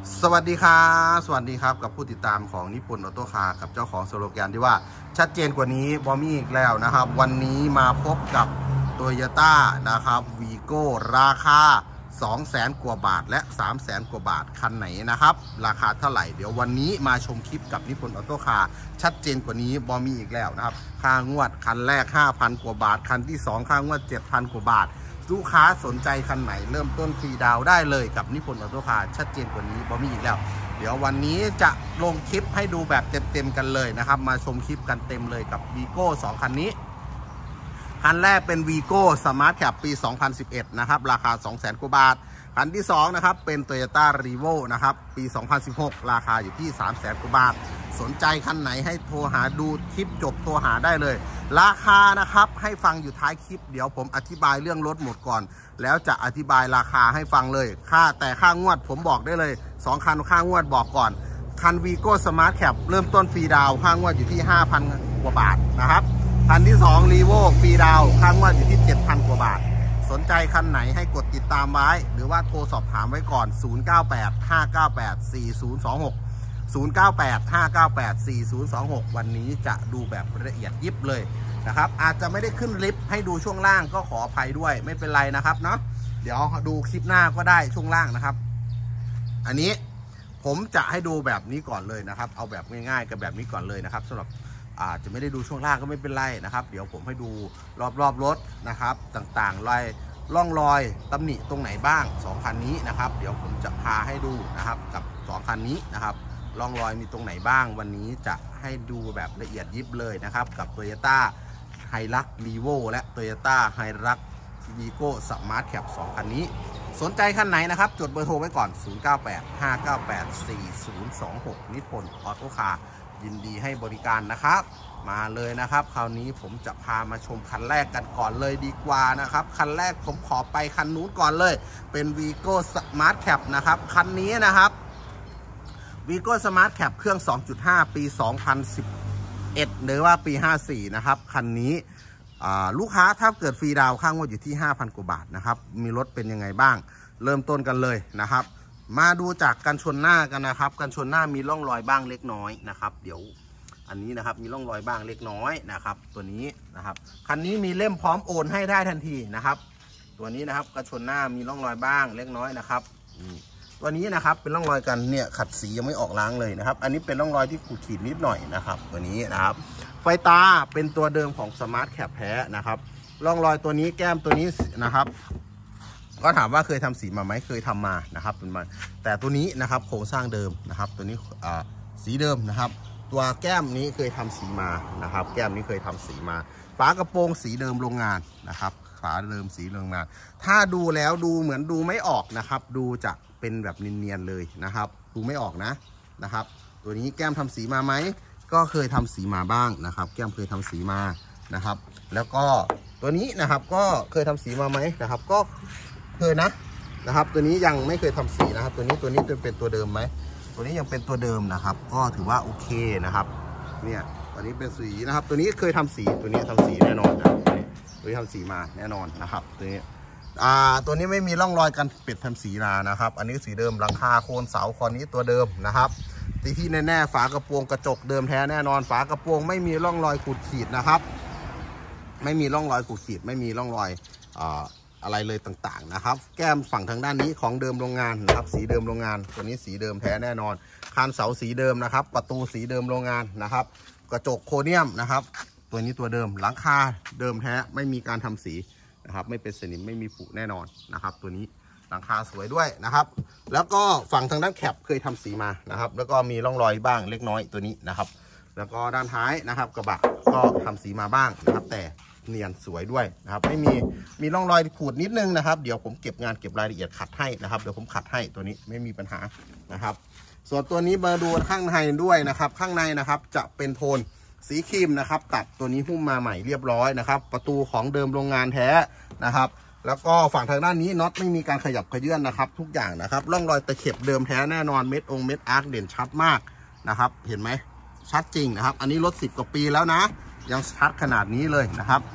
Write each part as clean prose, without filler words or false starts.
สวัสดีครับสวัสดีครับกับผู้ติดตามของนิปุ่นออโต้คาร์กับเจ้าของสโลแกนที่ว่าชัดเจนกว่านี้บอมี่อีกแล้วนะครับวันนี้มาพบกับ Toyota นะครับวีโก้ราคา 200,000 กว่าบาทและ 300,000 กว่าบาทคันไหนนะครับราคาเท่าไหร่เดี๋ยววันนี้มาชมคลิปกับนิปุ่นออโต้คาร์ชัดเจนกว่านี้บอมี่อีกแล้วนะครับค่างวดคันแรก 5,000 กว่าบาทคันที่2ค่างวด 7,000 กว่าบาทลูกค้าสนใจคันไหนเริ่มต้นฟรีดาวได้เลยกับนิพนธ์ออโต้คาร์ชัดเจนกว่านี้บอมี่อีกแล้วเดี๋ยววันนี้จะลงคลิปให้ดูแบบเต็มๆกันเลยนะครับมาชมคลิปกันเต็มเลยกับวีโก้2คันนี้คันแรกเป็นวีโก้สมาร์ทแคปปี 2011 นะครับราคา 200,000 กว่าบาทคันที่2นะครับเป็น Toyota Revo นะครับปี 2016 ราคาอยู่ที่ 300,000 กว่าบาทสนใจคันไหนให้โทรหาดูคลิปจบโทรหาได้เลยราคานะครับให้ฟังอยู่ท้ายคลิปเดี๋ยวผมอธิบายเรื่องรถหมดก่อนแล้วจะอธิบายราคาให้ฟังเลยค่างวดผมบอกได้เลย2คันค่างวดบอกก่อนคัน Vigo Smart Cap เริ่มต้นฟรีดาวค่างวดอยู่ที่ 5,000 กว่าบาทนะครับคันที่2 Revo ฟรีดาวค่างวดอยู่ที่ 7,000 กว่าบาทสนใจคันไหนให้กดติดตามไว้หรือว่าโทรสอบถามไว้ก่อน 0985984026 วันนี้จะดูแบบละเอียดยิบเลยนะครับอาจจะไม่ได้ขึ้นลิฟต์ให้ดูช่วงล่างก็ขออภัยด้วยไม่เป็นไรนะครับเนาะเดี๋ยวดูคลิปหน้าก็ได้ช่วงล่างนะครับอันนี้ผมจะให้ดูแบบนี้ก่อนเลยนะครับเอาแบบง่ายๆกับแบบนี้ก่อนเลยนะครับสำหรับอาจจะไม่ได้ดูช่วงล่างก็ไม่เป็นไรนะครับเดี๋ยวผมให้ดูรอบรถนะครับต่างๆร่องรอยตำหนิตรงไหนบ้าง2คันนี้นะครับเดี๋ยวผมจะพาให้ดูนะครับกับ2คันนี้นะครับร่องรอยมีตรงไหนบ้างวันนี้จะให้ดูแบบละเอียดยิบเลยนะครับกับ Toyota Hilux Revo และ Toyota Hilux Vigo Smart Cap 2คันนี้สนใจคันไหนนะครับจดเบอร์โทรไว้ก่อน 0985984026 นิพนธ์ออโต้คาร์ยินดีให้บริการนะครับมาเลยนะครับคราวนี้ผมจะพามาชมคันแรกกันก่อนเลยดีกว่านะครับคันแรกผมขอไปคันนู้นก่อนเลยเป็น Vigo Smart Cap นะครับคันนี้นะครับ Vigo Smart Cap เครื่อง 2.5 ปี 2011 หรือว่าปี 54 นะครับคันนี้ลูกค้าถ้าเกิดฟรีดาวข้างว่าอยู่ที่ 5,000 กว่าบาทนะครับมีรถเป็นยังไงบ้างเริ่มต้นกันเลยนะครับมาดูจากกันชนหน้ากันนะครับกันชนหน้ามีร่องรอยบ้างเล็กน้อยนะครับเดี๋ยวอันนี้นะครับมีร่องรอยบ้างเล็กน้อยนะครับตัวนี้นะครับคันนี้มีเล่มพร้อมโอนให้ได้ทันทีนะครับตัวนี้นะครับกันชนหน้ามีร่องรอยบ้างเล็กน้อยนะครับตัวนี้นะครับเป็นร่องรอยกันเนี่ยขัดสียังไม่ออกล้างเลยนะครับอันนี้เป็นร่องรอยที่ขูดขีดนิดหน่อยนะครับตัวนี้นะครับไฟตาเป็นตัวเดิมของ Smart Cap แท้นะครับร่องรอยตัวนี้แก้มตัวนี้นะครับก็ถามว่าเคยทำสีมาไหมเคยทำมานะครับเป็นมาแต่ตัวนี้นะครับโครงสร้างเดิมนะครับตัวนี้สีเดิมนะครับตัวแก้มนี้เคยทำสีมานะครับแก้มนี้เคยทำสีมาฝากระโปรงสีเดิมโรงงานนะครับฝาเดิมสีโรงงานถ้าดูแล้วดูเหมือนดูไม่ออกนะครับดูจะเป็นแบบเนียนๆเลยนะครับดูไม่ออกนะครับตัวนี้แก้มทำสีมาไหมก็เคยทำสีมาบ้างนะครับแก้มเคยทำสีมานะครับแล้วก็ตัวนี้นะครับก็เคยทำสีมาไหมนะครับก็เคยนะครับตัวนี้ยังไม่เคยทำสีนะครับตัวนี้จะเป็นตัวเดิมไหมตัวนี้ยังเป็นตัวเดิมนะครับก็ถือว่าโอเคนะครับเนี่ยตัวนี้เป็นสีนะครับตัวนี้เคยทำสีตัวนี้ทำสีแน่นอนนะตัวนี้ทำสีมาแน่นอนนะครับตัวนี้ไม่มีร่องรอยการเป็ดทำสีนะครับอันนี้สีเดิมหลังคาโคนเสาคอนนี้ตัวเดิมนะครับที่แน่ๆฝากระโปรงกระจกเดิมแท้แน่นอนฝากระโปรงไม่มีร่องรอยขูดขีดนะครับไม่มีร่องรอยขูดขีดไม่มีร่องรอยอะไรเลยต่างๆนะครับแก้มฝั่งทางด้านนี้ของเดิมโรงงานนะครับสีเดิมโรงงานตัวนี้สีเดิมแท้แน่นอนคานเสาสีเดิมนะครับประตูสีเดิมโรงงานนะครับกระจกโครเมียมนะครับตัวนี้ตัวเดิมหลังคาเดิมแท้ไม่มีการทำสีนะครับไม่เป็นสนิมไม่มีผุแน่นอนนะครับตัวนี้หลังคาสวยด้วยนะครับแล้วก็ฝั่งทางด้านแคปเคยทำสีมานะครับแล้วก็มีร่องรอยบ้างเล็กน้อยตัวนี้นะครับแล้วก็ด้านท้ายนะครับกระบะก็ทำสีมาบ้างนะครับแต่เนียนสวยด้วยนะครับไม่มีร่องรอยขูดนิดนึงนะครับเดี๋ยวผมเก็บงานเก็บรายละเอียดขัดให้นะครับเดี๋ยวผมขัดให้ตัวนี้ไม่มีปัญหานะครับส่วนตัวนี้มาดูข้างในด้วยนะครับข้างในนะครับจะเป็นโทนสีครีมนะครับตัดตัวนี้หุ้มมาใหม่เรียบร้อยนะครับประตูของเดิมโรงงานแท้นะครับแล้วก็ฝั่งทางด้านนี้น็อตไม่มีการขยับขยื่นนะครับทุกอย่างนะครับร่องรอยตะเข็บเดิมแท้แน่นอนเม็ดอาร์คเด่นชัดมากนะครับเห็นไหมชัดจริงนะครับอันนี้รถ10 กว่าปีแล้วนะยังชัดขนาดนี้เลยนะครับ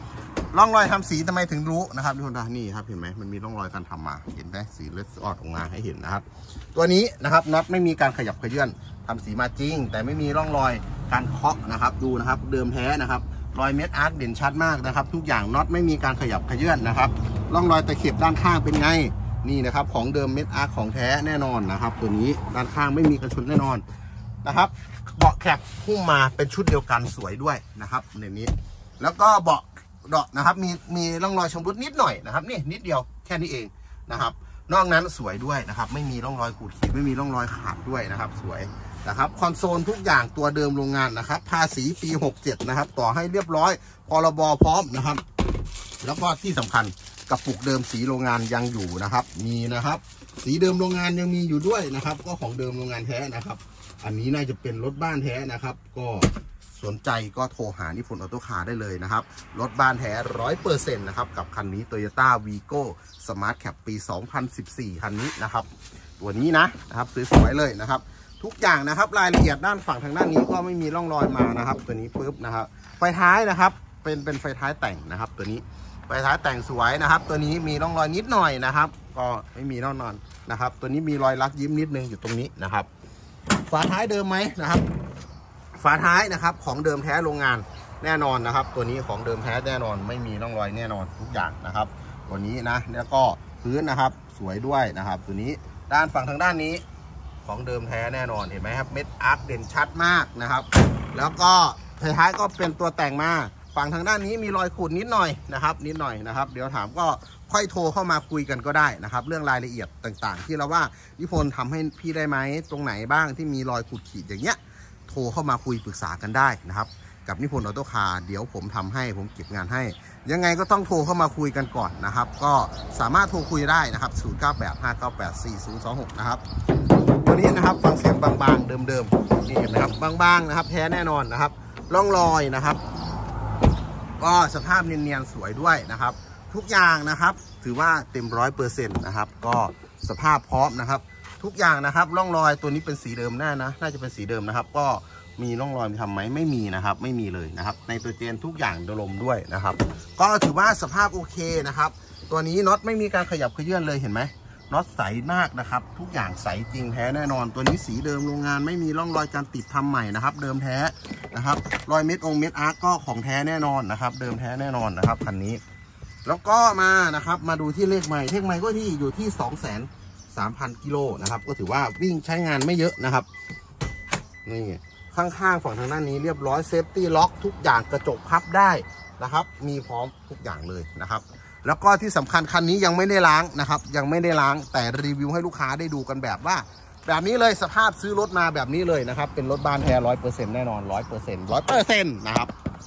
ร่องรอยทำสีทำไมถึงรู้นะครับทุกคนนี่ครับเห็นไหมมันมีร่องรอยการทำมาเห็นไหมสีเลือดออกมาให้เห็นนะครับตัวนี้นะครับน็อตไม่มีการขยับเขยื่อนทำสีมาจริงแต่ไม่มีร่องรอยการเคาะนะครับดูนะครับเดิมแท้นะครับรอยเม็ดอาร์คเด่นชัดมากนะครับทุกอย่างน็อตไม่มีการขยับเขยื่อนนะครับร่องรอยตะเข็บด้านข้างเป็นไงนี่นะครับของเดิมเม็ดอาร์คของแท้แน่นอนนะครับตัวนี้ด้านข้างไม่มีกระชุนแน่นอนนะครับเบาะแคปพุ่งมาเป็นชุดเดียวกันสวยด้วยนะครับในนี้แล้วก็เบาะนะครับมีร่องรอยชำรุดนิดหน่อยนะครับนี่นิดเดียวแค่นี้เองนะครับนอกนั้นสวยด้วยนะครับไม่มีร่องรอยขูดขีดไม่มีร่องรอยขาดด้วยนะครับสวยนะครับคอนโซลทุกอย่างตัวเดิมโรงงานนะครับภาษีปี67นะครับต่อให้เรียบร้อยพรบพร้อมนะครับแล้วก็ที่สำคัญกระปุกเดิมสีโรงงานยังอยู่นะครับมีนะครับสีเดิมโรงงานยังมีอยู่ด้วยนะครับก็ของเดิมโรงงานแท้นะครับอันนี้น่าจะเป็นรถบ้านแท้นะครับก็สนใจก็โทรหานิพนธ์ออโต้คาร์ได้เลยนะครับรถบ้านแท้ 100% นะครับกับคันนี้ Toyota Vigo Smart Cap ปี 2014 คันนี้นะครับตัวนี้นะครับสวยๆเลยนะครับทุกอย่างนะครับรายละเอียดด้านฝั่งทางด้านนี้ก็ไม่มีร่องรอยมานะครับตัวนี้ปึ๊บนะครับไฟท้ายนะครับเป็นไฟท้ายแต่งนะครับตัวนี้ไฟท้ายแต่งสวยนะครับตัวนี้มีร่องรอยนิดหน่อยนะครับก็ไม่มีแน่นอนนะครับตัวนี้มีรอยลักยิ้มนิดนึงอยู่ตรงนี้นะครับฝาท้ายเดิมไหมนะครับฝาท้ายนะครับของเดิมแท้โรงงานแน่นอนนะครับตัวนี้ของเดิมแท้แน่นอนไม่มีร่องรอยแน่นอนทุกอย่างนะครับตัวนี้นะแล้วก็พื้นนะครับสวยด้วยนะครับตัวนี้ด้านฝั่งทางด้านนี้ของเดิมแท้แน่นอนเห็นไหมครับเม็ดอาร์คเด่นชัดมากนะครับแล้วก็ไฟท้ายก็เป็นตัวแต่งมาฝั่งทางด้านนี้มีรอยขูดนิดหน่อยนะครับเดี๋ยวถามก็ค่อยโทรเข้ามาคุยกันก็ได้นะครับเรื่องรายละเอียดต่างๆที่เราว่านิพนธ์ทำให้พี่ได้ไหมตรงไหนบ้างที่มีรอยขูดขีดอย่างเงี้ยโทรเข้ามาคุยปรึกษากันได้นะครับกับนิพนธ์ออโต้คาร์เดี๋ยวผมทำให้ผมเก็บงานให้ยังไงก็ต้องโทรเข้ามาคุยกันก่อนนะครับก็สามารถโทรคุยได้นะครับ0985984026นะครับตัวนี้นะครับฟังเสียงบางๆเดิมๆนี่เห็นไหมครับบางๆนะครับแท้แน่นอนนะครับร่องรอยนะครับก็สภาพเนียนๆสวยด้วยนะครับทุกอย่างนะครับถือว่าเต็ม100%นะครับก็สภาพพร้อมนะครับทุกอย่างนะครับร่องรอยตัวนี้เป็นสีเดิมน่าจะเป็นสีเดิมนะครับก็มีร่องรอยทำไหมไม่มีนะครับไม่มีเลยนะครับในตัวเจนทุกอย่างโดยรวมด้วยนะครับก็ถือว่าสภาพโอเคนะครับตัวนี้น็อตไม่มีการขยับเขยื่อนเลยเห็นไหมน็อตใสมากนะครับทุกอย่างใสจริงแท้แน่นอนตัวนี้สีเดิมโรงงานไม่มีร่องรอยการติดทำใหม่นะครับเดิมแท้นะครับรอยเม็ดอาร์คก็ของแท้แน่นอนนะครับเดิมแท้แน่นอนนะครับคันนี้แล้วก็มานะครับมาดูที่เลขใหม่ก็ที่อยู่ที่ 230,000 กิโลนะครับก็ถือว่าวิ่งใช้งานไม่เยอะนะครับนี่ข้างๆฝั่งทางด้านนี้เรียบร้อยเซฟตี้ล็อกทุกอย่างกระจกพับได้นะครับมีพร้อมทุกอย่างเลยนะครับแล้วก็ที่สำคัญคันนี้ยังไม่ได้ล้างนะครับยังไม่ได้ล้างแต่รีวิวให้ลูกค้าได้ดูกันแบบว่าแบบนี้เลยสภาพซื้อรถมาแบบนี้เลยนะครับเป็นรถบ้านแท้ 100% แน่นอน 100% นะครับ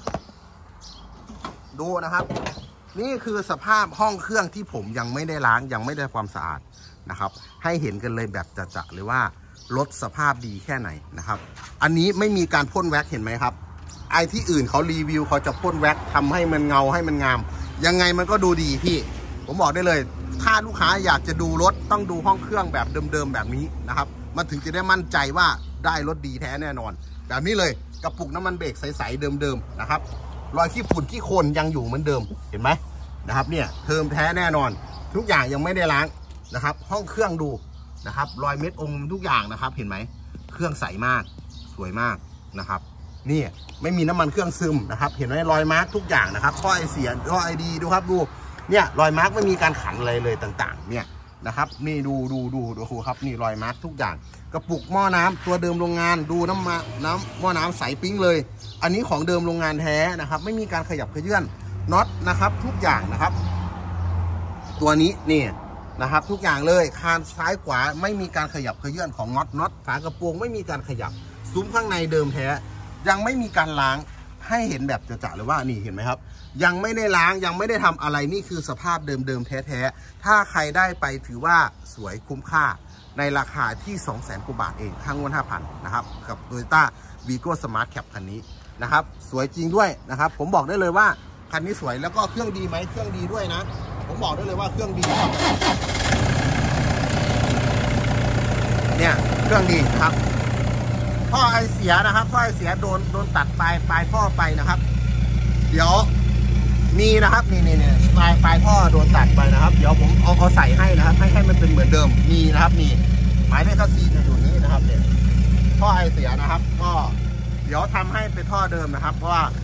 ดูนะครับนี่คือสภาพห้องเครื่องที่ผมยังไม่ได้ล้างยังไม่ได้ความสะอาดนะครับให้เห็นกันเลยแบบจะๆเลยว่ารถสภาพดีแค่ไหนนะครับอันนี้ไม่มีการพ่นแว็กเห็นไหมครับไอที่อื่นเขารีวิวเขาจะพ่นแว็กทำให้มันเงาให้มันงามยังไงมันก็ดูดีพี่ผมบอกได้เลยถ้าลูกค้าอยากจะดูรถต้องดูห้องเครื่องแบบเดิมๆแบบนี้นะครับมันถึงจะได้มั่นใจว่าได้รถดีแท้แน่นอนแบบนี้เลยกระปุกน้ำมันเบรกใสๆเดิมๆนะครับรอยขี้ฝุ่นขี้โคลนยังอยู่เหมือนเดิมเห็นไหมนะครับเนี่ยเทิมแท้แน่นอนทุกอย่างยังไม่ได้ล้างนะครับห้องเครื่องดูนะครับรอยเม็ดทุกอย่างนะครับเห็นไหมเครื่องใสมากสวยมากนะครับนี่ไม่มีน้ำมันเครื่องซึมนะครับเห็นไหมรอยมาร์กทุกอย่างนะครับท่อไอเสียท่อไอดีดูครับดูเนี่ยรอยมาร์กไม่มีการขันอะไรเลยต่างๆเนี่ยนะครับนี่ดูครับนี่รอยมาร์กทุกอย่างกระปุกหม้อน้ำตัวเดิมโรงงานดูน้ำหม้อน้ำใสปิ้งเลยอันนี้ของเดิมโรงงานแท้นะครับไม่มีการขยับเขยื่อนน็อตนะครับทุกอย่างนะครับตัวนี้นี่นะครับทุกอย่างเลยคานซ้ายขวาไม่มีการขยับเขยื่อนของน็อตฝากระโปรงไม่มีการขยับซุ้มข้างในเดิมแท้ยังไม่มีการล้างให้เห็นแบบจะๆเลยว่านี่เห็นไหมครับยังไม่ได้ล้างยังไม่ได้ทำอะไรนี่คือสภาพเดิมแท้ๆถ้าใครได้ไปถือว่าสวยคุ้มค่าในราคาที่ 200,000 กว่าบาทเองค่างวด 5,000 นะครับกับ Toyota Vigo Smart Cap คันนี้นะครับสวยจริงด้วยนะครับผมบอกได้เลยว่าคันนี้สวยแล้วก็เครื่องดีไหมเครื่องดีด้วยนะผมบอกได้เลยว่าเครื่องดีเนี่ยเครื่องดีครับท่อไอเสียนะครับท่อไอเสียโดนตัดปลายท่อไปนะครับเดี๋ยวมีนะครับนี่ปลายท่อโดนตัดไปนะครับเดี๋ยวผมเอาใส่ให้นะครับให้มันเป็นเหมือนเดิมมีนะครับมีหมายเลข4จะอยู่นี้นะครับเนี่ยท่อไอเสียนะครับก็เดี๋ยวทำให้เป็นท่อเดิมนะครับเพราะว่า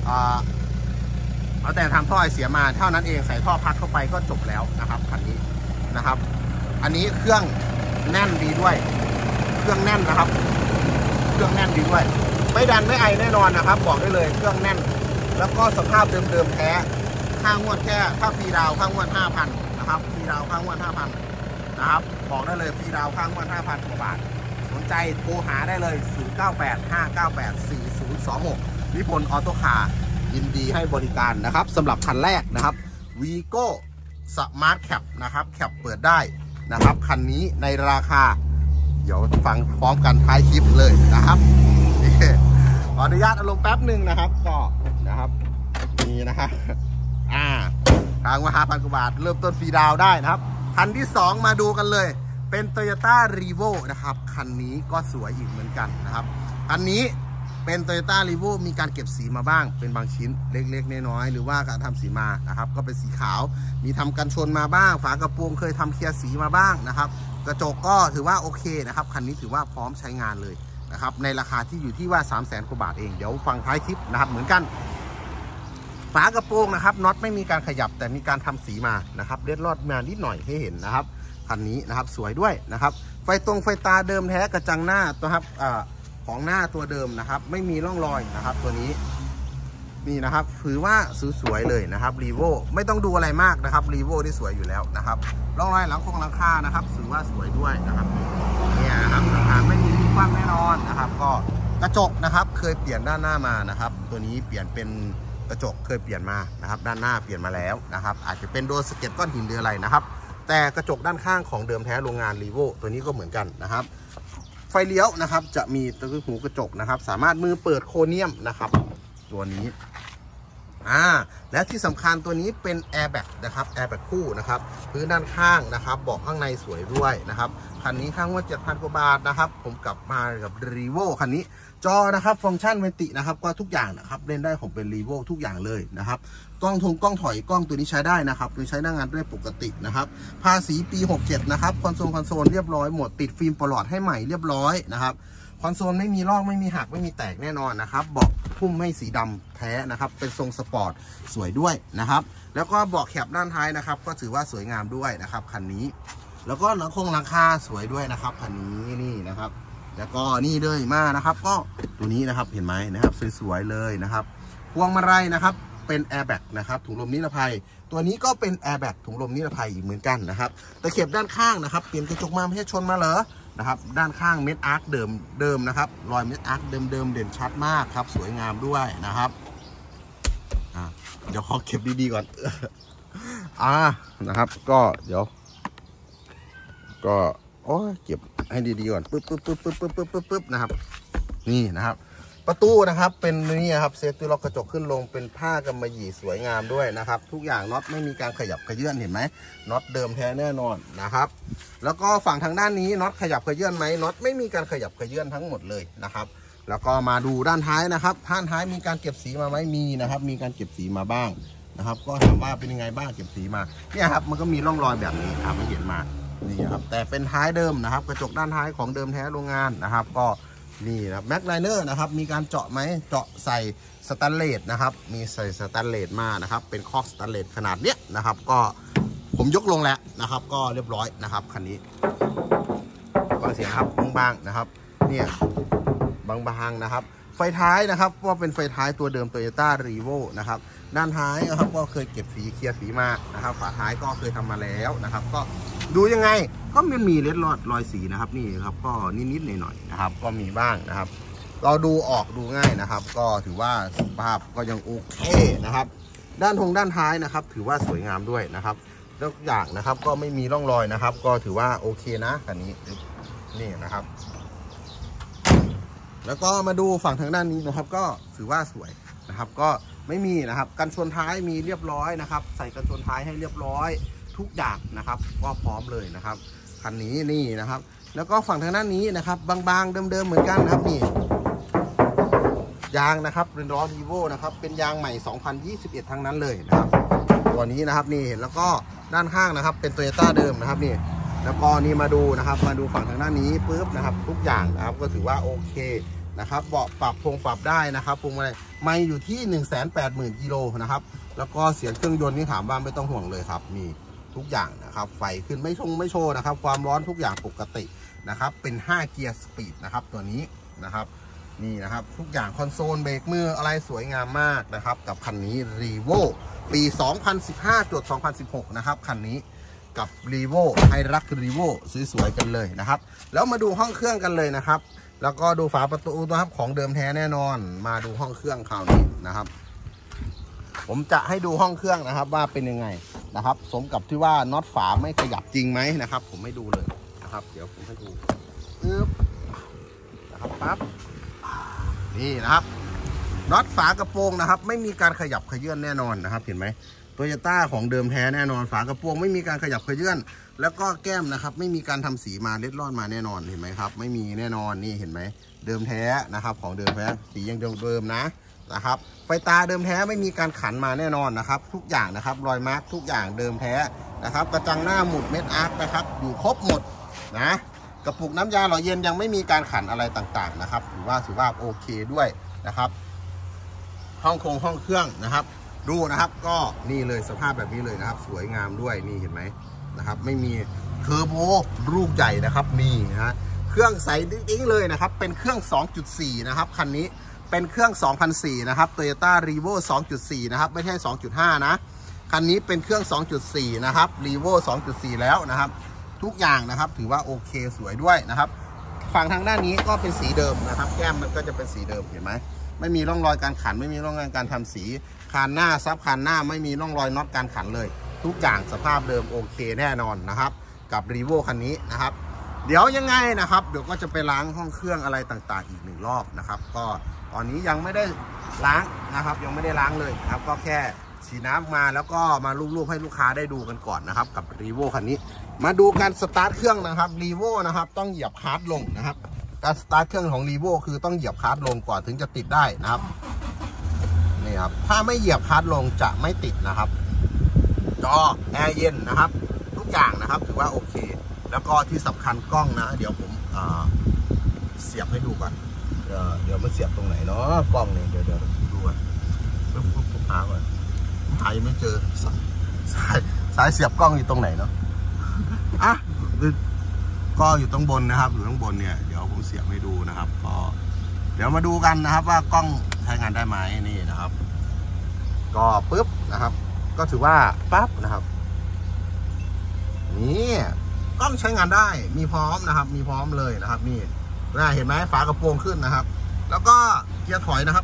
เอาแต่ทำท่อไอเสียมาเท่านั้นเองใส่ท่อพักเข้าไปก็จบแล้วนะครับคันนี้นะครับอันนี้เครื่องแน่นดีด้วยเครื่องแน่นนะครับเครื่องแน่นดีด้วยไม่ดันไม่ไอแน่นอนนะครับบอกได้เลยเครื่องแน่นแล้วก็สภาพเดิมๆแท้ค่างวดแค่ถ้าฟรีดาวค่างวด 5,000 นะครับฟรีดาวค่างวด 5,000 นะครับบอกได้เลยฟรีดาวค่างวด 5,000 กว่าบาทสนใจโทรหาได้เลย 0985984026 นิพนธ์ออโต้คาร์ยินดีให้บริการนะครับสำหรับคันแรกนะครับ Vigo Smart Cap นะครับแคปเปิดได้นะครับคันนี้ในราคาเดี๋ยวฟังพร้อมกันท้ายคลิปเลยนะครับขออนุญาตอารมณ์แป๊บหนึ่งนะครับก็นะครับนี่นะครับทางว่า 5,000 กว่าบาทเริ่มต้นฟรีดาวได้นะครับคันที่2มาดูกันเลยเป็น Toyota Revo นะครับคันนี้ก็สวยอีกเหมือนกันนะครับคันนี้เป็น Toyota Revo มีการเก็บสีมาบ้างเป็นบางชิ้นเล็กๆน้อยๆหรือว่าการทำสีมานะครับก็เป็นสีขาวมีทำกันชนมาบ้างฝากระโปรงเคยทำเคลียร์สีมาบ้างนะครับกระจกก็ถือว่าโอเคนะครับคันนี้ถือว่าพร้อมใช้งานเลยนะครับในราคาที่อยู่ที่ว่า 300,000 กว่าบาทเองเดี๋ยวฟังท้ายคลิปนะครับเหมือนกันฝากระโปรงนะครับน็อตไม่มีการขยับแต่มีการทำสีมานะครับเล็ดลอดมานิดหน่อยให้เห็นนะครับคันนี้นะครับสวยด้วยนะครับไฟตาเดิมแท้กระจังหน้าตัวครับของหน้าตัวเดิมนะครับไม่มีร่องรอยนะครับตัวนี้นี่นะครับถือว่าสวยเลยนะครับรีโวไม่ต้องดูอะไรมากนะครับรีโวที่สวยอยู่แล้วนะครับร่องรอยหลังคานะครับถือว่าสวยด้วยนะครับเนี่ยนะครับราคาไม่มีคว่ำแน่นอนนะครับก็กระจกนะครับเคยเปลี่ยนด้านหน้ามานะครับตัวนี้เปลี่ยนเป็นกระจกเคยเปลี่ยนมานะครับด้านหน้าเปลี่ยนมาแล้วนะครับอาจจะเป็นโดนสะเก็ดก้อนหินหรืออะไรนะครับแต่กระจกด้านข้างของเดิมแท้โรงงานรีโวตัวนี้ก็เหมือนกันนะครับไฟเลี้ยวนะครับจะมีตัวหูกระจกนะครับสามารถมือเปิดโครเนียมนะครับตัวนี้และที่สำคัญตัวนี้เป็นแอร์แบ็กนะครับแอร์แบ็กคู่นะครับพื้นด้านข้างนะครับเบาะข้างในสวยด้วยนะครับคันนี้ข้างว่า 7,000 กว่าบาทนะครับผมกลับมากับรีโวคันนี้จอนะครับฟังก์ชันเวนตินะครับก็ทุกอย่างนะครับเล่นได้ผมเป็นรีโวทุกอย่างเลยนะครับกล้องถอยกล้องตัวนี้ใช้ได้นะครับตัวใช้หน้างานได้ปกตินะครับภาษีปี 67นะครับคอนโซลเรียบร้อยหมดติดฟิล์มปลอดให้ใหม่เรียบร้อยนะครับคอนโซลไม่มีลอกไม่มีหักไม่มีแตกแน่นอนนะครับเบาะพุ่มไม่สีดำแท้นะครับเป็นทรงสปอร์ตสวยด้วยนะครับแล้วก็เบาะแคปด้านท้ายนะครับก็ถือว่าสวยงามด้วยนะครับคันนี้แล้วก็หลังคาสวยด้วยนะครับคันนี้นี่นะครับแล้วก็นี่เลยมานะครับก็ตัวนี้นะครับเห็นไหมนะครับสวยๆเลยนะครับพวงมาลัยนะครับเป็นแอร์แบ็กนะครับถุงลมนิรภัยตัวนี้ก็เป็นแอร์แบ็กถุงลมนิรภัยอีกเหมือนกันนะครับตะเข็บด้านข้างนะครับเปลี่ยนกระจกมาไม่ใช่ชนมาเหรอนะครับด้านข้างเม็ดอาร์คเดิมนะครับรอยเม็ดอาร์คเดิมเด่นชัดมากครับสวยงามด้วยนะครับเดี๋ยวขอเก็บดีๆก่อนนะครับก็เดี๋ยวก็เก็บให้ดีๆก่อนปึ๊บนะครับนี่นะครับประตูนะครับเป็นนี่ครับเซฟตี้ล็อกกระจกขึ้นลงเป็นผ้ากำมะหยี่สวยงามด้วยนะครับทุกอย่างน็อตไม่มีการขยับขยื่นเห็นไหมน็อตเดิมแท้แน่นอนนะครับแล้วก็ฝั่งทางด้านนี้น็อตขยับขยื่นไหมน็อตไม่มีการขยับขยื่นทั้งหมดเลยนะครับแล้วก็มาดูด้านท้ายนะครับด้านท้ายมีการเก็บสีมาไหมมีนะครับมีการเก็บสีมาบ้างนะครับก็ถามว่าเป็นยังไงบ้างเก็บสีมาเนี่ยครับมันก็มีร่องรอยแบบนี้ไม่เห็นมานี่ครับแต่เป็นท้ายเดิมนะครับกระจกด้านท้ายของเดิมแท้โรงงานนะครับก็นี่นะแม็กไลเนอร์นะครับมีการเจาะไหมเจาะใส่สแตนเลสนะครับมีใส่สแตนเลสมานะครับเป็นคอกสแตนเลสขนาดเนี้ยนะครับก็ผมยกลงแล้วนะครับก็เรียบร้อยนะครับคันนี้ฟังเสียงครับบางๆนะครับเนี่ยบางๆนะครับไฟท้ายนะครับก็เป็นไฟท้ายตัวเดิม Toyota Revo นะครับด้านท้ายนะครับก็เคยเก็บสีเคลียร์สีมานะครับฝาท้ายก็เคยทำมาแล้วนะครับก็ดูยังไงก็มันมีเล็ดลอดรอยสีนะครับนี่ครับก็นิดๆหน่อยๆนะครับก็มีบ้างนะครับเราดูออกดูง่ายนะครับก็ถือว่าสภาพก็ยังโอเคนะครับด้านท้ายนะครับถือว่าสวยงามด้วยนะครับทุกอย่างนะครับก็ไม่มีร่องรอยนะครับก็ถือว่าโอเคนะคันนี้นี่นะครับแล้วก็มาดูฝั่งทางด้านนี้นะครับก็ถือว่าสวยนะครับก็ไม่มีนะครับกันชนท้ายมีเรียบร้อยนะครับใส่กันชนท้ายให้เรียบร้อยทุกอย่างนะครับก็พร้อมเลยนะครับคันนี้นี่นะครับแล้วก็ฝั่งทางด้านนี้นะครับบางๆเดิมๆเหมือนกันนะครับนี่ยางนะครับเป็นล้อรีโวนะครับเป็นยางใหม่2021ทั้งนั้นเลยนะครับตัวนี้นะครับนี่เห็นแล้วก็ด้านข้างนะครับเป็น Toyota เดิมนะครับนี่แล้วก็นี่มาดูนะครับมาดูฝั่งทางด้านนี้ปุ๊บนะครับทุกอย่างนะครับก็ถือว่าโอเคนะครับเบาะปรับได้นะครับพวงมาลัยไม่อยู่ที่ 180,000 กิโลนะครับแล้วก็เสียงเครื่องยนต์นี่ถามว่าไม่ต้องห่วงเลยครับมีทุกอย่างนะครับไฟขึ้นไม่โชว์นะครับความร้อนทุกอย่างปกตินะครับเป็น5เกียร์สปีดนะครับตัวนี้นะครับนี่นะครับทุกอย่างคอนโซลเบรกมืออะไรสวยงามมากนะครับกับคันนี้ Revo ปี 2015-2016 นะครับคันนี้กับ Revo ให้รัก Revo สวยๆกันเลยนะครับแล้วมาดูห้องเครื่องกันเลยนะครับแล้วก็ดูฝาประตูนะครับของเดิมแท้แน่นอนมาดูห้องเครื่องคราวนี้นะครับผมจะให้ดูห้องเครื่องนะครับว่าเป็นยังไงนะครับสมกับที่ว่าน็อตฝาไม่ขยับจริงไหมนะครับผมไม่ดูเลยนะครับเดี๋ยวผมให้ดูปึ๊บนะครับปั๊บนี่นะครับน็อตฝากระโปรงนะครับไม่มีการขยับเขยื้อนแน่นอนนะครับเห็นไหมโตโยต้าของเดิมแท้แน่นอนฝากระโปรงไม่มีการขยับเขยื้อนแล้วก็แก้มนะครับไม่มีการทำสีมาเล็ดลอดมาแน่นอนเห็นไหมครับไม่มีแน่นอนนี่เห็นไหมเดิมแท้นะครับของเดิมแท้สียังเดิมนะครับไฟตาเดิมแท้ไม่มีการขันมาแน่นอนนะครับทุกอย่างนะครับรอยมาร์กทุกอย่างเดิมแท้นะครับกระจังหน้าหมุดเม็ดอาร์คนะครับอยู่ครบหมดนะกระปุกน้ำยาหล่อเย็นยังไม่มีการขันอะไรต่างๆนะครับถือว่าโอเคด้วยนะครับห้องเครื่องนะครับดูนะครับก็นี่เลยสภาพแบบนี้เลยนะครับสวยงามด้วยนี่เห็นไหมนะครับไม่มีเทอร์โบลูกใหญ่นะครับนี่นะเครื่องใสดิ้งเลยนะครับเป็นเครื่อง 2.4 นะครับคันนี้เป็นเครื่อง 2004 นะครับ Toyota Revo 2.4 นะครับไม่ใช่ 2.5 นะคันนี้เป็นเครื่อง 2.4 นะครับ Revo 2.4 แล้วนะครับทุกอย่างนะครับถือว่าโอเคสวยด้วยนะครับฝั่งทางด้านนี้ก็เป็นสีเดิมนะครับแก้มมันก็จะเป็นสีเดิมเห็นไหมไม่มีร่องรอยการขันไม่มีร่องรอยการทำสีคานหน้าซับคานหน้าไม่มีร่องรอยน็อตการขันเลยทุกอย่างสภาพเดิมโอเคแน่นอนนะครับกับ Revo คันนี้นะครับเดี๋ยวยังไงนะครับเดี๋ยวก็จะไปล้างห้องเครื่องอะไรต่างๆอีก1 รอบนะครับก็ตอนนี้ยังไม่ได้ล้างนะครับยังไม่ได้ล้างเลยครับก็แค่ฉีดน้ำมาแล้วก็มาลูบๆให้ลูกค้าได้ดูกันก่อนนะครับกับ Revo คันนี้มาดูการสตาร์ทเครื่องนะครับ Revo นะครับต้องเหยียบคลัตช์ลงนะครับการสตาร์ทเครื่องของ Revo คือต้องเหยียบคลัตช์ลงก่อนถึงจะติดได้นะครับนี่ครับถ้าไม่เหยียบคลัตช์ลงจะไม่ติดนะครับจอแอร์เย็นนะครับทุกอย่างนะครับถือว่าโอเคแล้วก็ที่สำคัญกล้องนะเดี๋ยวผมเสียบให้ดูก่อนเดี๋ยวมันเสียบตรงไหนเนาะกล้องเนี่ยเดี๋ยวดูก่อนปุ๊บหาก่อนหายังไม่เจอสายเสียบกล้องอยู่ตรงไหนเนาะอ่ะก็อยู่ตรงบนนะครับอยู่ตรงบนเนี่ยเดี๋ยวผมเสียบให้ดูนะครับก็เดี๋ยวมาดูกันนะครับว่ากล้องใช้งานได้ไหมนี่นะครับก็ปุ๊บนะครับก็ถือว่าปั๊บนะครับนี่กล้องใช้งานได้มีพร้อมนะครับมีพร้อมเลยนะครับนี่เห็นไหมฝากระโปรงขึ้นนะครับแล้วก็เกียร์ถอยนะครับ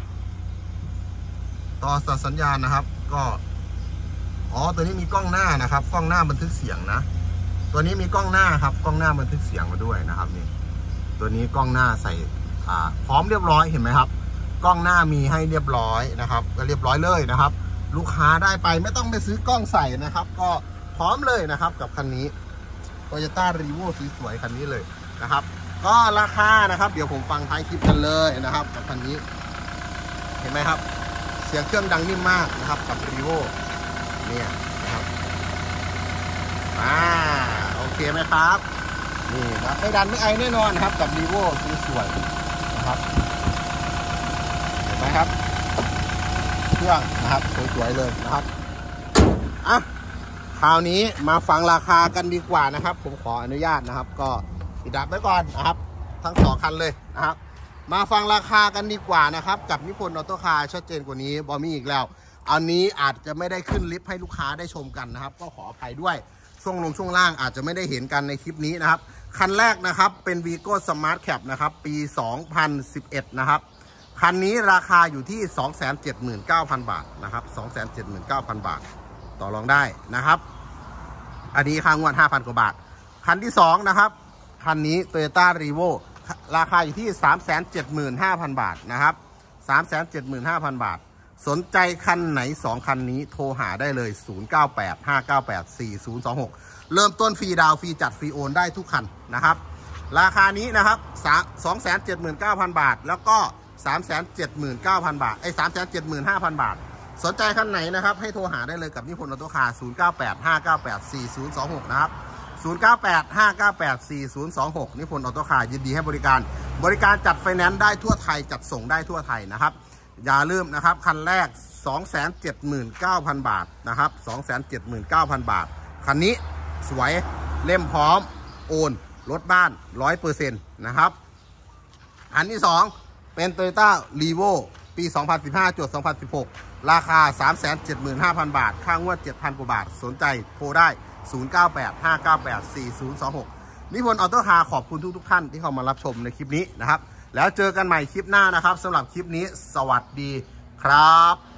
ต่อสัญญาณนะครับก็ตัวนี้มีกล้องหน้านะครับกล้องหน้าบันทึกเสียงนะตัวนี้มีกล้องหน้าครับกล้องหน้าบันทึกเสียงมาด้วยนะครับนี่ตัวนี้กล้องหน้าใส่พร้อมเรียบร้อยเห็นไหมครับกล้องหน้ามีให้เรียบร้อยนะครับก็เรียบร้อยเลยนะครับลูกค้าได้ไปไม่ต้องไปซื้อกล้องใส่นะครับก็พร้อมเลยนะครับกับคันนี้ Toyota Revo สวยๆคันนี้เลยนะครับก็ราคานะครับเดี๋ยวผมฟังท้ายคลิปกันเลยนะครับกับคันนี้เห็นไหมครับเสียงเครื่องดังนิ่มมากนะครับกับ Revo เนี่ยนะครับโอเคไหมครับนี่นะไม่ดันไม่ไอแน่นอนนะครับกับ Revo สวยๆนะครับเห็นไหมครับเครื่องนะครับสวยๆเลยนะครับคราวนี้มาฟังราคากันดีกว่านะครับผมขออนุญาตนะครับก็ปิดดับไว้ก่อนนะครับทั้ง2 คันเลยนะครับมาฟังราคากันดีกว่านะครับกับนิพนธ์ออโต้คาร์ชัดเจนกว่านี้บอมี่อีกแล้วอันนี้อาจจะไม่ได้ขึ้นลิฟต์ให้ลูกค้าได้ชมกันนะครับก็ขออภัยด้วยช่วงล่างอาจจะไม่ได้เห็นกันในคลิปนี้นะครับคันแรกนะครับเป็น Vigo Smart Cap นะครับปี 2011 นะครับคันนี้ราคาอยู่ที่ 279,000 บาทนะครับ 279,000 บาทต่อรองได้นะครับอันนี้ค่างวด 5,000 กว่าบาทคันที่2นะครับคันนี้ Toyota Revo ราคาอยู่ที่ 375,000 บาทนะครับ 375,000 บาทสนใจคันไหน2คันนี้โทรหาได้เลย 0985984026 เริ่มต้นฟรีดาวฟรีจัดฟรีโอนได้ทุกคันนะครับราคานี้นะครับ 279,000 บาทแล้วก็ 379,000 บาท375,000 บาทสนใจคันไหนนะครับให้โทรหาได้เลยกับนิพนธ์ออโต้คาร์0985984026นะครับ0985984026นิพนธ์ออโต้คาร์ยินดีให้บริการจัดไฟแนนซ์ได้ทั่วไทยจัดส่งได้ทั่วไทยนะครับอย่าลืมนะครับคันแรก 279,000 บาทนะครับ 279,000 บาทคันนี้สวยเล่มพร้อมโอนรถบ้าน 100% นะครับอันที่2เป็น Toyota Revo ปี 2015-2016 ราคา 375,000 บาทค่างวด 7,000 กว่าบาทสนใจโทรได้ 0985984026นิพนธ์ออโต้คาร์ขอบคุณทุกท่านที่เข้ามารับชมในคลิปนี้นะครับแล้วเจอกันใหม่คลิปหน้านะครับสำหรับคลิปนี้สวัสดีครับ